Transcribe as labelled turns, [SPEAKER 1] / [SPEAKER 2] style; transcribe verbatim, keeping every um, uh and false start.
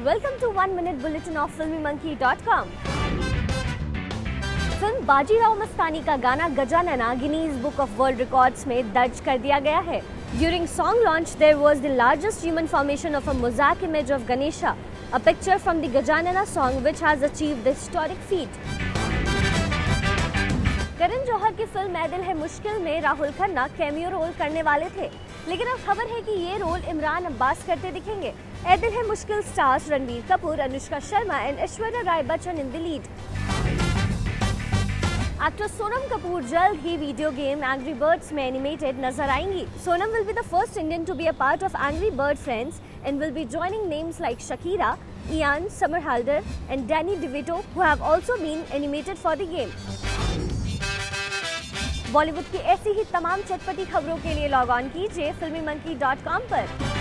[SPEAKER 1] Welcome to one minute bulletin of filmy monkey dot com. Film Bajirao Mastani का गाना Gajanana Guinness book of world records में दर्ज कर दिया गया है. During song launch, there was the largest human formation of a mosaic image of Ganesha, a picture from the Gajanana song which has achieved the historic feat. Karan Johar की film ऐ दिल है मुश्किल में Rahul Khanna cameo role करने वाले थे, लेकिन अब खबर है कि ये रोल इमरान अब्बास करते दिखेंगे. ऐ Dil Hai Mushkil stars Ranbir Kapoor, Anushka Sharma and Aishwarya Rai Bachchan in the lead. Actress Sonam Kapoor जल्द ही वीडियो गेम एंग्री बर्ड्स में एनिमेटेड नजर आएंगी. Sonam will be the first Indian to be a part of Angry Bird friends and will be joining names like Shakira, Ian Somerhalder and Danny DeVito, who have also been animated for the game. Bollywood की ऐसी ही तमाम चटपटी खबरों के लिए log on कीजिए फिल्मी monkey dot com पर.